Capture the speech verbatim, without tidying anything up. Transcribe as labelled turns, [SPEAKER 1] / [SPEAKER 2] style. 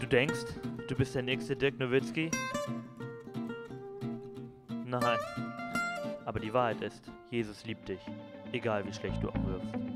[SPEAKER 1] denkst, du bist der nächste Dirk Nowitzki? Nein. Aber die Wahrheit ist, Jesus liebt dich, egal wie schlecht du auch wirfst.